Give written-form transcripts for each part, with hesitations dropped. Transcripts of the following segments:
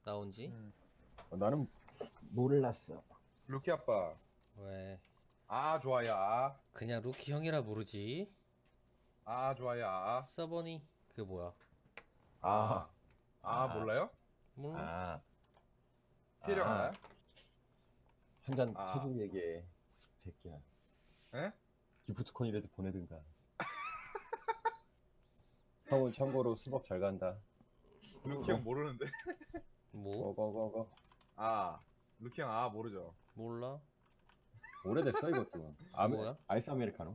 나온지? 나는 몰랐어. 루키 아빠. 왜? 아 좋아요. 아, 그냥 루키 형이라 부르지? 아 좋아요. 아, 서버니? 그 뭐야? 아, 아, 몰라요? 몰라? 아, 피해령 아. 알아요? 한 잔 아. 사줄 얘기해, 새끼야. 에? 기프트콘이라도 보내든가. 형은 참고로 수박 잘 간다. 루키 형 모르는데. 뭐? 고고고고. 아, 루키 형 아 모르죠. 몰라? 오래됐어 이것도. 뭐야? 아이스 아메리카노.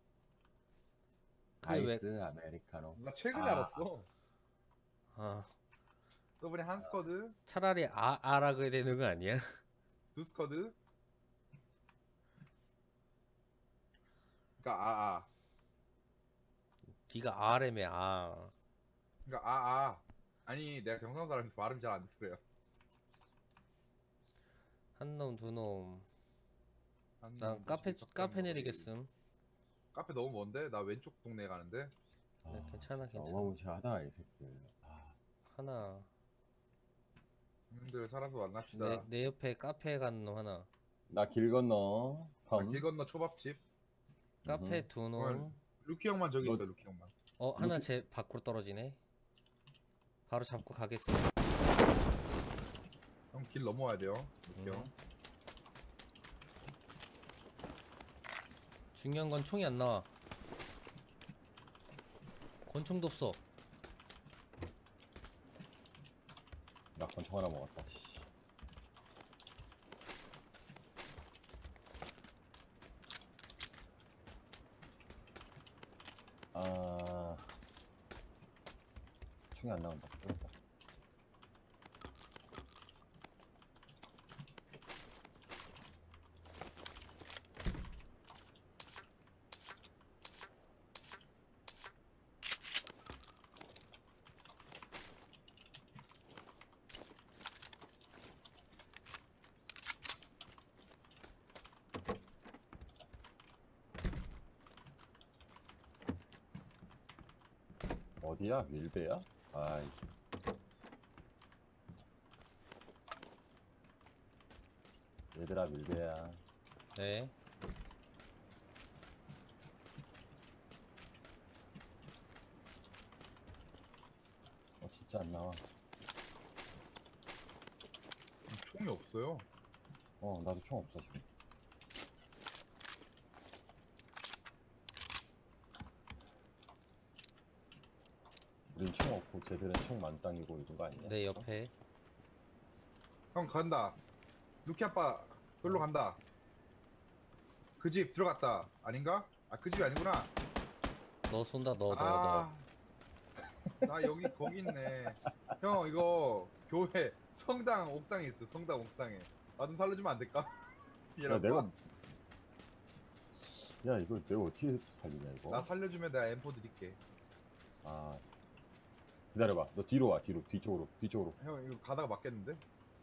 그게 왜- 아이스 아메리카노. 나 최근에 아. 알았어. 아, 저번에 한 스쿼드, 차라리 아라 그래야 되는 거 아니야? 두 스쿼드. 그러니까 아. 네가 R이며 아. 그러니까 아. 아니 내가 경상 사람이서 발음이 잘 안 돼서 그래요. 한 놈, 두 놈. 한 난 놈, 카페 석 카페 놈. 내리겠음. 카페 너무 먼데? 나 왼쪽 동네 가는데. 네, 괜찮아, 진짜 괜찮아. 어마무시하다 이 새끼. 아, 하나. 형님들 살아서 만납시다. 내 옆에 카페에 가는 놈 하나. 나 길 건너. 펌. 길 건너 초밥집. 카페 두 놈. 루키 형만 저기 너- 있어. 루키 형만. 하나 제 밖으로 떨어지네. 바로 잡고 가겠어. 형 길 넘어와야 돼요. 루키 형. 중요한 건 총이 안 나와. 권총도 없어. 나 권총 하나 먹었다. 씨. 아, 총이 안 나온다. 그렇다. 어디야? 밀배야? 아이씨. 얘들아 밀배야. 네. 진짜 안 나와. 총이 없어요. 나도 총 없어 지금. 우린 총 없고 쟤들은 총 만땅이고 이런 거 아니냐? 내 옆에. 형 간다. 루키 아빠 글로 간다. 그 집 들어갔다. 아닌가? 아 그 집이 아니구나. 너 쏜다 너. 나 여기 거기 있네. 형 이거 교회 성당 옥상에 있어. 성당 옥상에. 나 좀 살려주면 안 될까? 야 이거 내가 어떻게 살리냐 이거? 나 살려주면 내가 M4 드릴게. 아, 기다려봐. 너 뒤로 와. 뒤쪽으로. 형 이거 가다가 맞겠는데?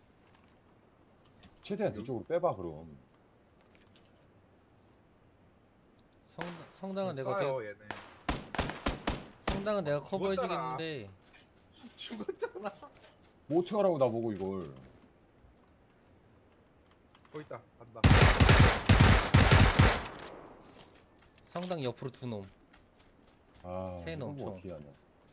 최대한 뒤쪽으로 빼봐 그럼. 성당은 내가 쏴요 얘네. 성당은 내가 커버해 죽었잖아. 주겠는데. 죽었잖아. 뭐 어떡하라고 나보고 이걸. 거기 있다. 간다. 성당 옆으로 두 놈. 아, 새 이거 놈 뭐 총. 어떻게 하냐.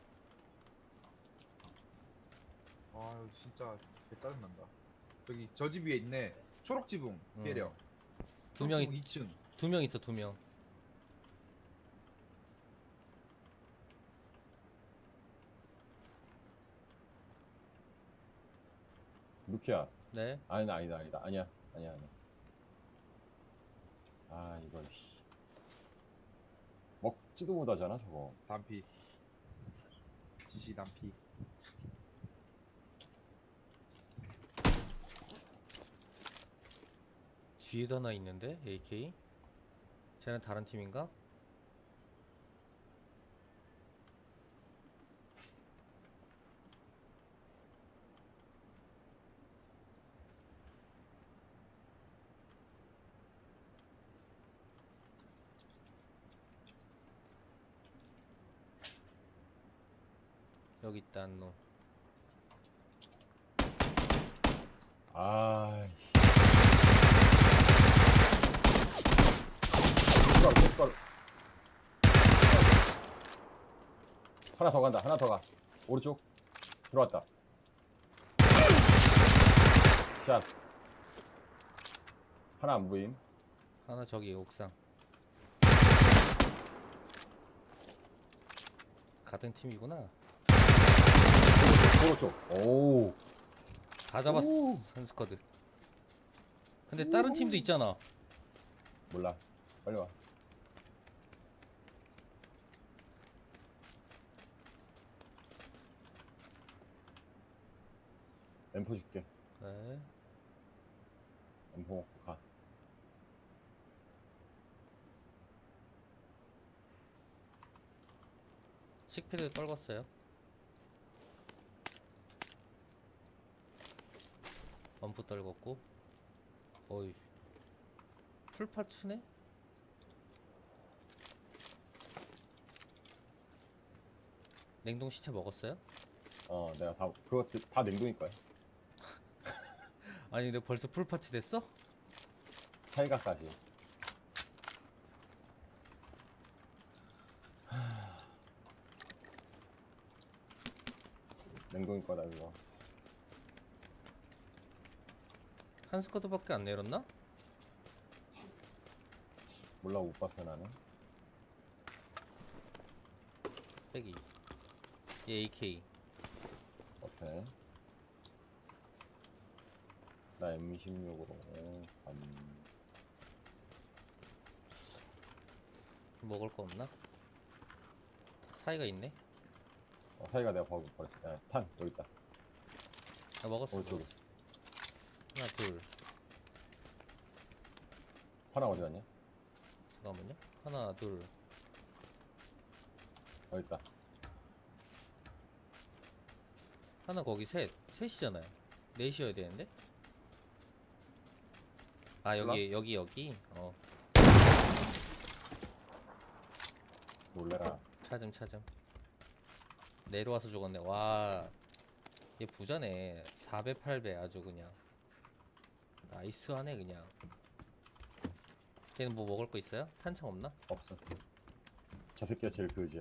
아 진짜 개짜증난다. 저기 저 집 위에 있네. 초록 지붕 피해령. 두 명 2층. 두 명 있어, 두 명. 루키야. 네. 아니다. 아니야. 아, 이걸 씨. 먹지도 못하잖아 저거. 단피. 지시 단피. 뒤에도 하나 있는데, AK? 쟤는 다른 팀인가? 여기 있다, 한 놈. 아. 걸. 하나 더 간다. 하나 더 가. 오른쪽. 들어왔다. 샷. 하나 안 보임. 하나 저기 옥상. 같은 팀이구나. 오른쪽. 오. 다 잡았어. 오. 한 스쿼드. 근데 다른 팀도 있잖아. 몰라. 빨리 와. 엠포 줄게. 네. 엠포 먹고 가. 칙패드 떨궜어요. 엄프 떨궜고. 어이. 풀파츠네? 냉동 시체 먹었어요? 내가 다 그거 다 냉동일 거야. 아니 근데 벌써 풀파츠 됐어? 사이가까지. 냉동일 거다 이거. 한 스쿼드밖에 안 내렸나? 몰라 못 봤어 나는. 빼기. 얘 AK. 오케이. 나 M16으로 먹을 거 없나? 사이가 있네. 사이가 내가 버렸어. 야, 탄 여기 있다. 아 먹었어. 오른쪽에. 먹었어. 하나 둘. 하나 어디 갔냐? 잠깐만요. 하나 둘. 여기 있다. 하나 거기 셋. 셋이잖아요. 넷이어야 되는데. 아 여기. 놀래라. 찾음. 내려와서 죽었네. 와. 얘 부자네. 4배 8배 아주 그냥. 나이스하네 그냥. 걔는 뭐 먹을 거 있어요? 탄창 없나? 없어. 저 새끼가 제일 그지야.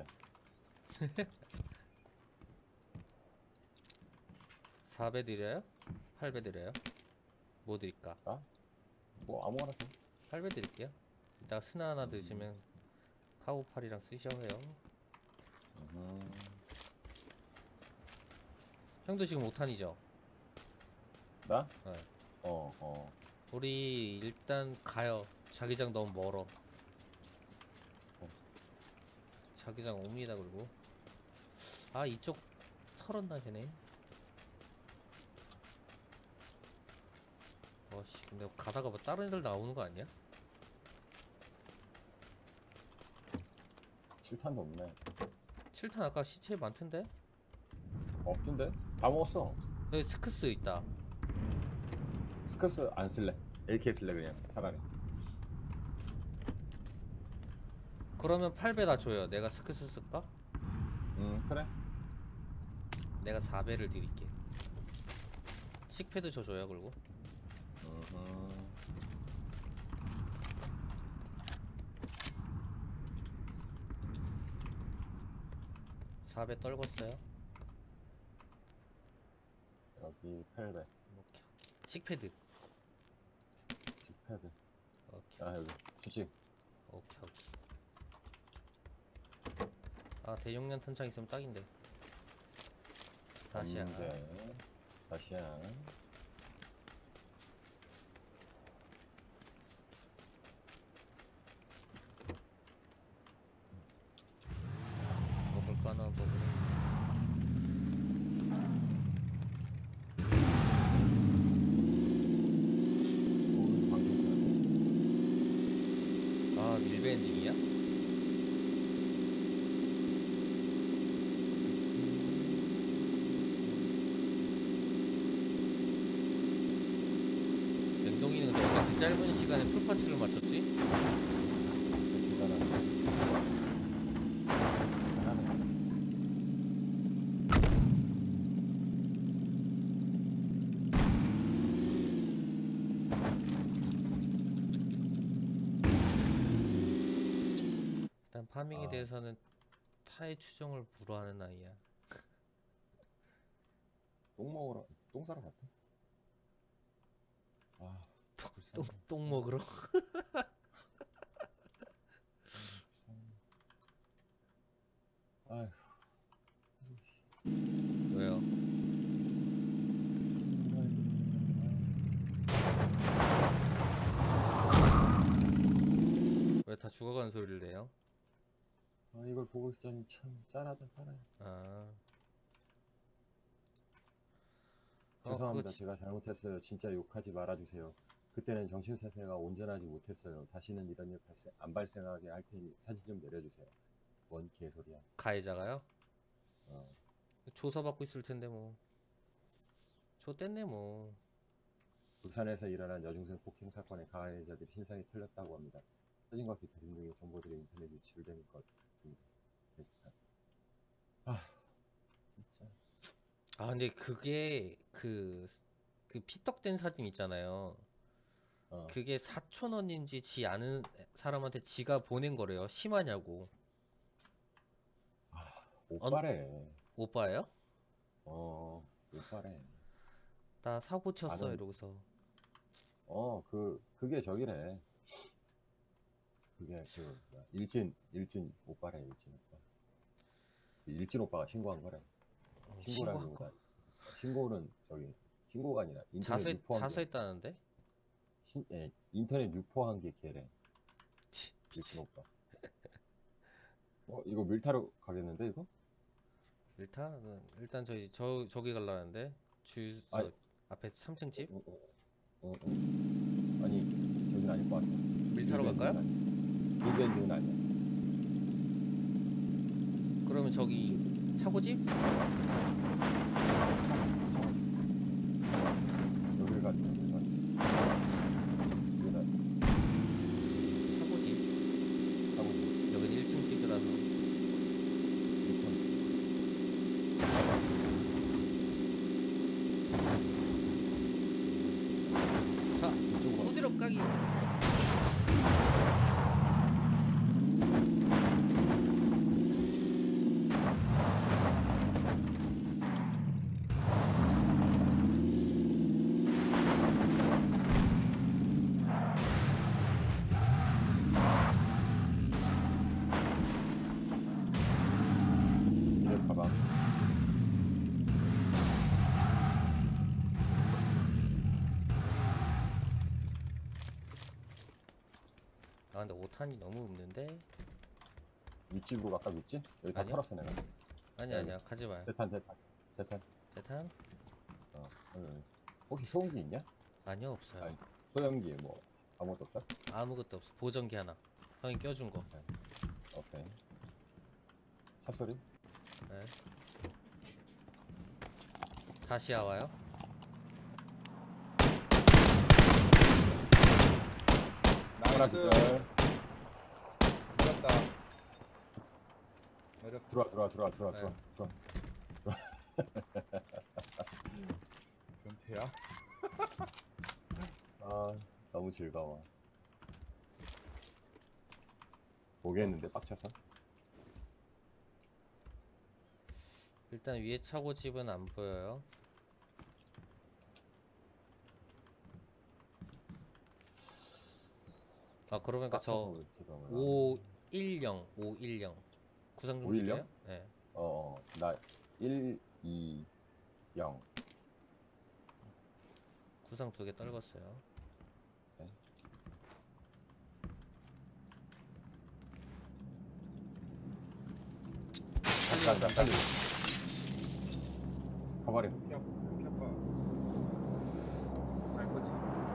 4배 드려요? 8배 드려요? 뭐 드릴까? 뭐 아무거나 줘. 8배 드릴게요. 이따가 스나 하나 드시면 카고팔이랑 쓰셔야 해요. 형도 지금 5탄이죠? 나? 네. 우리 일단 가요. 자기장 너무 멀어. 자기장 옵니다. 그리고 아 이쪽 털었나 되네. 어씨 근데 가다가 뭐 다른 애들 나오는 거 아니야? 7탄도 없네. 7탄 아까 시체 많던데? 없던데? 다 먹었어. 여기 스크스 있다. 스커스 안 쓸래. AK 쓸래 그냥 차라리. 그러면 8배 다 줘요. 내가 스크스 쓸까? 그래. 내가 4배를 드릴게. 칙패드 줘줘요. 그리고 4배 떨궜어요. 여기 800. 오케이. 칙패드. 패드. 오케이. 아 여기 주식. 오케이. 아 대용량 탄창 있으면 딱인데. 다시야. 다시야. 먹을 거 하나 먹으면. 아 밀밴딩이야? 냉동이는 근데 어떻게 짧은 시간에 풀파츠를 맞췄지? 파밍에 아. 대해서는 타의 추종을 불허하는 아이야. 똥 사러 갔다. 아, 똥, 불쌍해. 똥 먹으러? 아휴, 왜요? 왜 다 죽어가는 소리를 내요? 아, 이걸 보고 있으니 참 짠하다 짠해. 아. 죄송합니다. 그거 제가 잘못했어요. 진짜 욕하지 말아주세요. 그때는 정신세세가 온전하지 못했어요. 다시는 이런 일 안 발생하게 할 테니 사진 좀 내려주세요. 뭔 개소리야. 가해자가요? 어. 조사받고 있을 텐데 뭐. 좆됐네 뭐. 부산에서 일어난 여중생 폭행 사건의 가해자들이 신상이 틀렸다고 합니다. 사진과 기타 등등의 정보들이 인터넷 유출된 것 같습니다. 아, 진짜. 아 근데 그게 그 피떡된 사진 있잖아요. 어. 그게 4,000원인지 지 아는 사람한테 지가 보낸 거래요. 심하냐고. 오빠래. 오빠예요? 오빠래. 나 사고 쳤어 아는- 이러고서. 그게 저기래. 그게 뭐야, 일진 오빠래, 일진 오빠. 일진 오빠가 신고한 거래. 신고한 거. 신고는 신고가 아니라 인터넷 유포한 게, 자수했다는데? 인터넷 유포한 게 걔래. 치, 일진 오빠. 이거 밀타로 가겠는데 이거? 일단 저기 갈라는데 저 아니. 앞에 3층 집 아니, 저긴 아닐 것 같아. 밀타로 갈까요? 리벤지는 아니야. 그러면 저기 차고집? 여길 가자. 여기다 차고집. 하고 여긴 1층 집이라서. 자, 후드럽 가기. 이래 가방. 아 근데 5탄이 너무 없는데? 윗집으로 갈까, 윗집? 여기 다 아니요. 털었어 내가. 아니야 가지 마요. 대탄. 대탄? 혹시 소음기 있냐? 아니요 없어요. 아니. 소염기 뭐 아무것도 없어? 아무것도 없어. 보정기 하나. 형이 껴준 거. 오케이. 차 소리? 네. 다시 와요? 하나 나이스. 기절. 내렸다. 내렸어. 들어와. 변태야? 아, 너무 즐거워. 보겠는데 빡쳐서? 일단 위에 차고집은 안 보여요. 아 그러니까 저 빡쳐서 지금은. 510 구상 좀 510? 드려요? 네. 나 1, 2, 0. 구상 2개 떨궜어요. 네. 빨리. 가버려. 루키 아빠. 알 거지?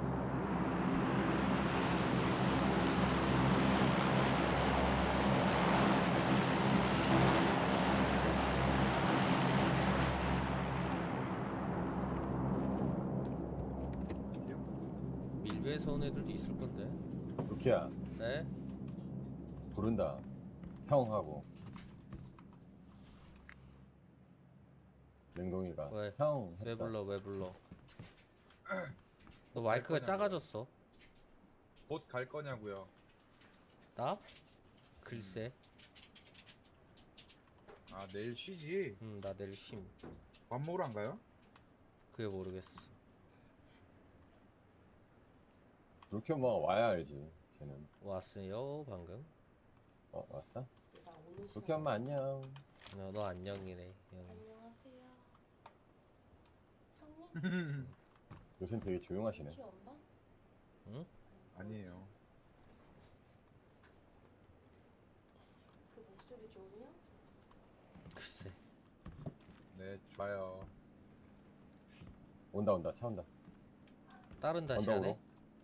밀배에서 온 애들도 있을 건데. 루키야, 네? 부른다. 형하고. 냉동이가. 왜? 형. 왜 했다. 불러? 너 마이크가 작아졌어. 곧 갈 거냐고요. 나? 글쎄. 아 내일 쉬지. 나 내일 쉼. 밥 먹으러 안 가요? 그게 모르겠어. 그렇게 뭐 와야 알지. 걔는. 왔어요 방금. 왔어? 나 오늘 그렇게 시간 엄마 안녕. 너 안녕이래 형. 안녕하세요. 형님? 요새 되게 조용하시네. 키 엄마? 응? 아니에요. 그 목소리 좋으냐? 글쎄. 네 좋아요. 온다 차 온다. 다른 다시아네. 언덕으로.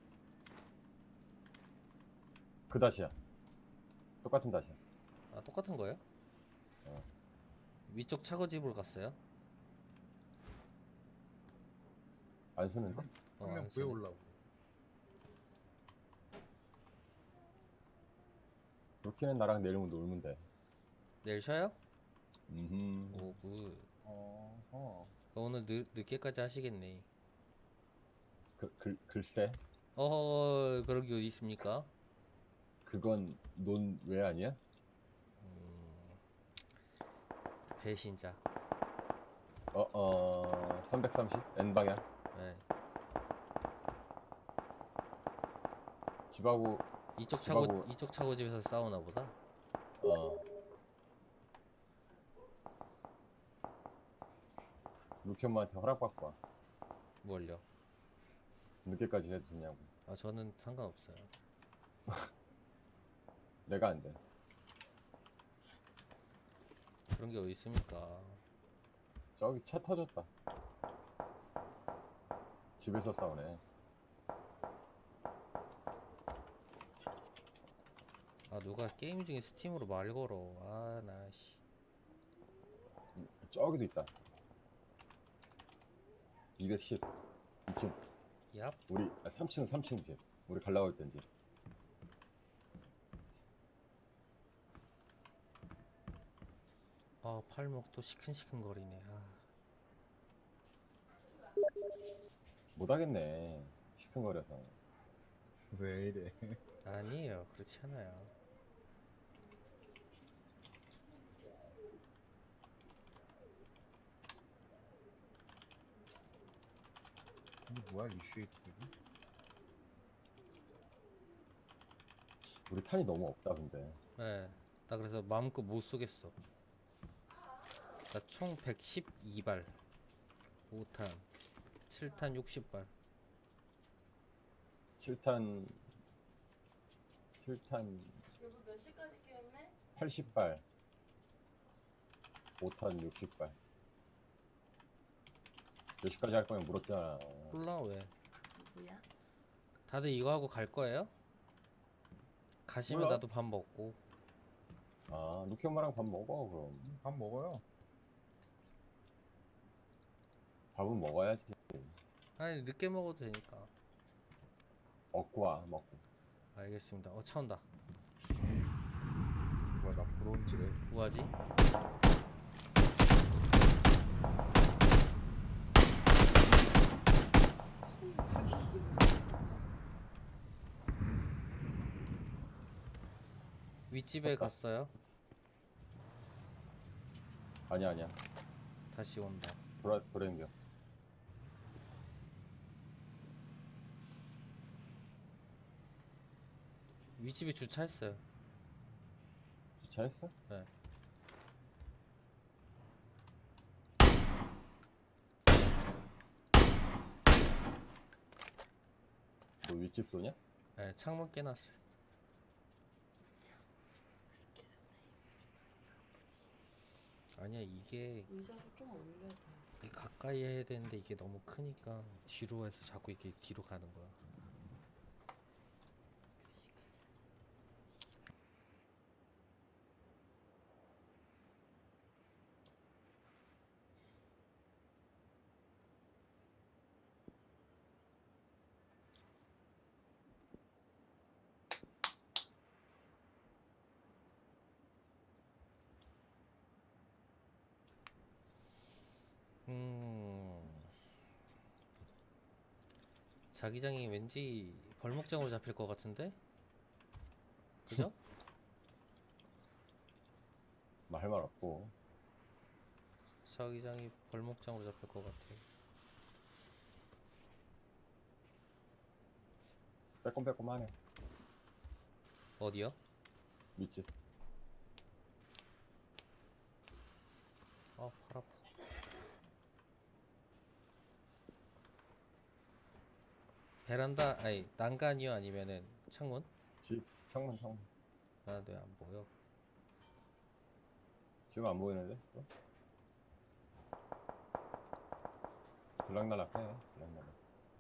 그 다시야. 똑같은 다시야. 아 똑같은 거예요? 어. 위쪽 차고집으로 갔어요? 안 쓰는데? 한 명 안 쓰네. 구해올라고. 루키는 나랑 내일 놀면 돼. 내일 쉬어요? 음. 오 굿. 오늘 늦게까지 하시겠네. 글쎄. 그런 게 어디 있습니까? 그건 논 왜 아니야? 배신자. 330 N방향. 네. 집하고 집하고- 이쪽 차고집에서 싸우나 보다. 루키 엄마한테 허락받고 와. 뭘요? 늦게까지 해도 되냐고. 아 저는 상관없어요. 내가 안 돼. 그런 게 어디 있습니까? 저기 차 터졌다. 집에서 싸우네. 아 누가 게임 중에 스팀으로 말 걸어. 아 나 씨. 저기도 있다. 210 2층. 얍. 우리 3층 집. 우리 갈라고 했던 집. 아 팔목 또 시큰시큰 거리네. 아. 못하겠네. 시큰거려서. 왜 이래? 아니에요 그렇지 않아요. 이게 뭐야 이슈 우리 탄이 너무 없다 근데. 네. 나 그래서 마음껏 못 쏘겠어. 나 총 112발 5탄 7탄 60발 7탄 여보 몇 시까지 게임해? 80발 5탄 60발. 몇 시까지 할 거면 물었잖아. 몰라 왜. 누구야? 다들 이거 하고 갈 거예요? 가시면 몰라. 나도 밥 먹고. 아, 루키 엄마랑 밥 먹어 그럼. 밥 먹어요. 밥은 먹어야지. 아니 늦게 먹어도 되니까. 먹고 와 먹고. 알겠습니다. 차 온다. 뭐야 나 부러운지래. 뭐하지? 윗집에 갔다. 갔어요. 아니야 다시 온다. 돌아댕겨. 윗집에 주차했어요. 주차했어? 네. 너 윗집 쏘냐? 네, 창문 깨놨어요. 아니야 이게 의자를 좀 올려야 돼. 가까이 해야 되는데 이게 너무 크니까 뒤로 해서 자꾸 이렇게 뒤로 가는 거야. 몇 시까지 하지? 자기장이 왠지 벌목장으로 잡힐 것 같은데? 그죠? 말 없고. 자기장이 벌목장으로 잡힐 것 같아. 빼꼼빼꼼하네. 어디요? 밑집. 아, 팔 아파. 베란다, 아니 난간이요 아니면은 창문? 집. 창문. 나 왜 안 보여? 지금 안 보이는데? 또? 들락날락해. 들락날락.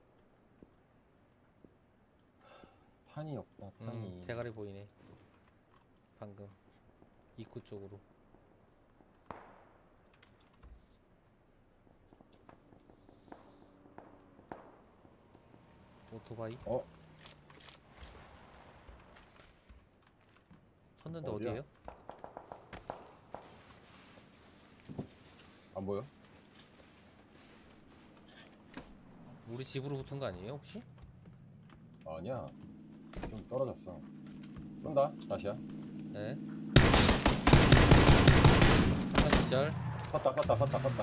탄이 없다. 탄이. 대가리 보이네. 방금 입구 쪽으로. 오토바이 어? 섰는데 어디야? 어디에요? 안 보여? 우리 집으로 붙은 거 아니에요 혹시? 아니야. 좀 떨어졌어. 쏜다. 다시야. 네. 한 기절. 섰다.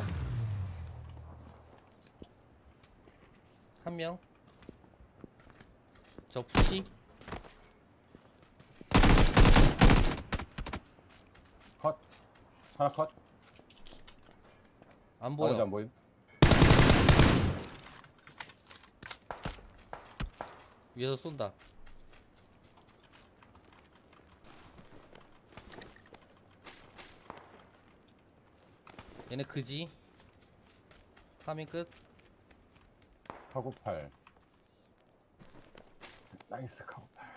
한 명. 저 푸시. 컷. 하나 컷. 안 나머지 보여. 안 보임. 위에서 쏜다. 얘네 그지? 파밍 끝. 카구팔. 나이스 카구팔.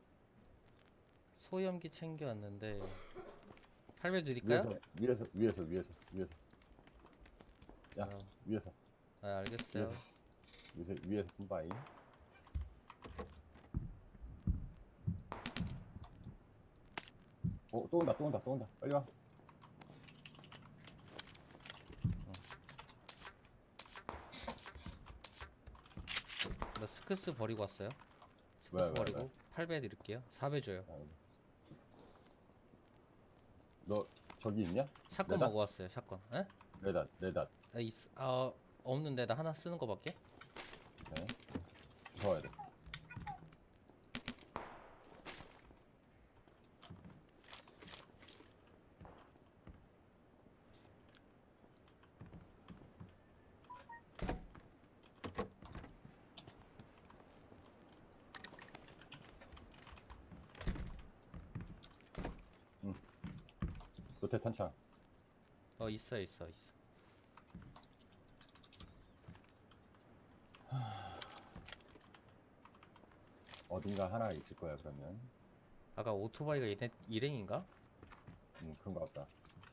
소염기 챙겨왔는데 8배 드릴까요? 위에서. 야, 아, 위에서. 알겠어요. 위에서 뿜바이. 또 온다. 빨리 와. 나 스크스 버리고 왔어요. 스크스 왜? 버리고 8배 드릴게요. 4배 줘요. 너 저기 있냐? 샷건 레다? 먹어왔어요. 샷건. 에? 레닷. 없는데 나 하나 쓰는 거밖에? 네. 좋아야 돼. 로테 탄창. 있어. 어딘가 하나 있을 거야 그러면. 아까 오토바이가 일행인가? 그런 거 같다.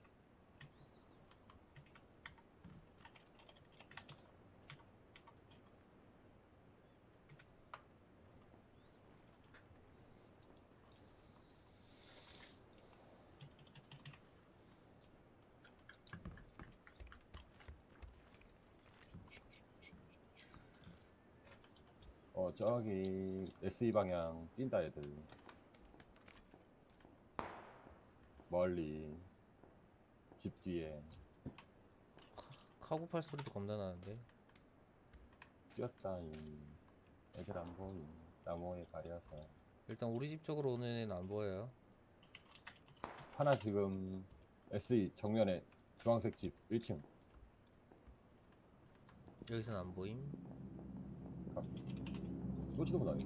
저기 SE 방향 뛴다 애들. 멀리 집 뒤에 카고팔 소리도 겁나 나는데. 뛰었다잉. 애들 안 보임. 나무에 가려서. 일단 우리 집 쪽으로 오는 애는 안 보여요. 하나 지금 SE 정면에 주황색 집 1층. 여기선 안 보임. 쏘지도 못하네.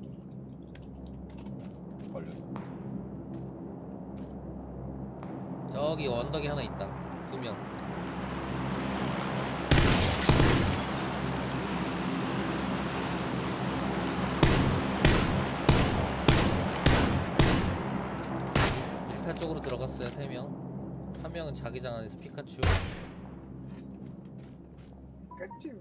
걸렸어. 저기 언덕에 하나 있다. 2명. 일타 쪽으로 들어갔어요. 3명. 한 명은 자기장 안에서 피카츄. 깼지.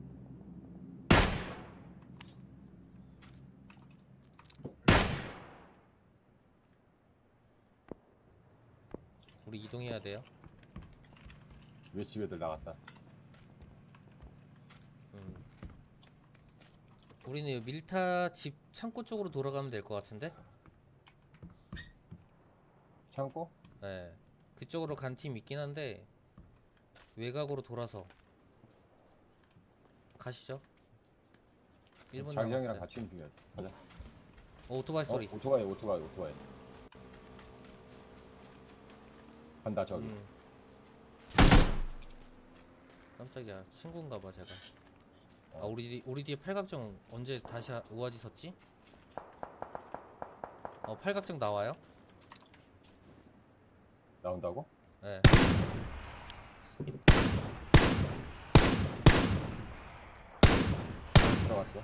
우리 이동해야 돼요. 왜 집 애들 나갔다. 우리는 이 밀타 집 창고 쪽으로 돌아가면 될 것 같은데? 창고? 네. 그쪽으로 간 팀 있긴 한데 외곽으로 돌아서 가시죠. 1분 장경이랑 남았어요. 같이 움직여야지. 가자. 오토바이 소리. 오토바이. 간다 저기. 깜짝이야. 친구인가봐 제가. 아 어. 우리 뒤에 팔각정 언제 다시 우아지 섰지? 팔각정 나와요? 나온다고? 네. 들어갔어.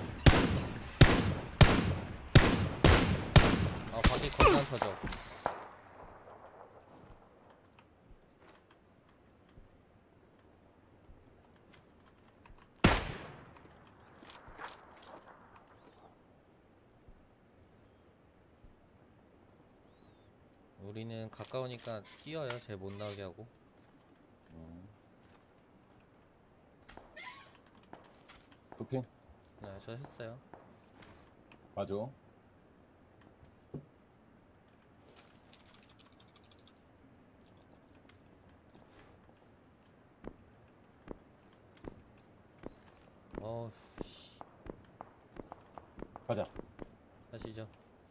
밖에 겁나 터져. 우리는 가까우니까 뛰어요. 쟤 못 나오게 하고. 도핑. 네, 저 했어요. 맞아. 씨. 가자. 하시죠.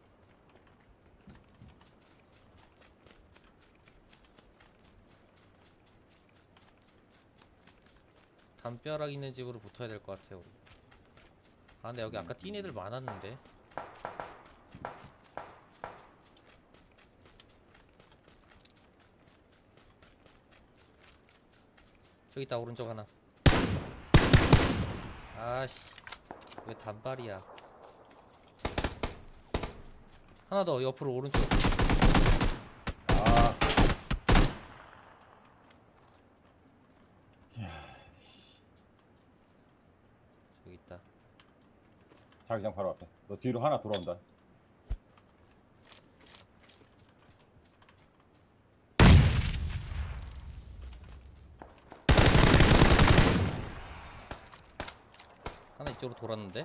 담벼락 있는 집으로 붙어야 될 것 같아요, 우리. 근데 여기 아까 뛴 애들 많았는데. 저기 있다, 오른쪽 하나. 아씨, 왜 단발이야? 하나 더 옆으로 오른쪽. 아. 저기 있다. 자기장 바로 앞에. 너 뒤로 하나 돌아온다. 하나 이쪽으로 돌았는데.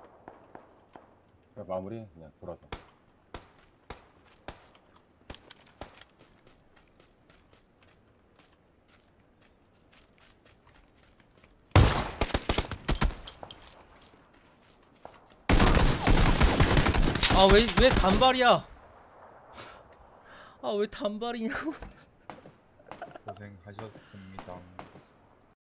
그래, 마무리 그냥 돌아서. 왜 단발이야? 왜 단발이냐고. 고생하셨습니다.